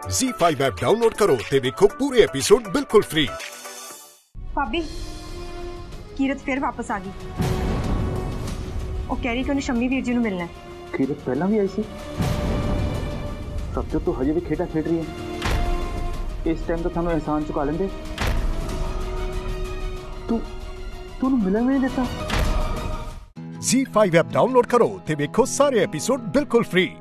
ZEE5 app download करो ते देखो पूरे एपिसोड बिल्कुल फ्री। भाभी, कीरत फिर वापस आ गई। वो कह रही कि उन्हें शम्मी वीर जी ਨੂੰ ਮਿਲਣਾ ਹੈ। कीरत पहला भी आई सी। सब तो हजे भी खेड़ा खेड रही है। इस टाइम तो थानू एहसान चुका लेंदे। तू मिलन नहीं देता। ZEE5 ऐप डाउनलोड करो ते देखो सारे एपिसोड बिल्कुल फ्री।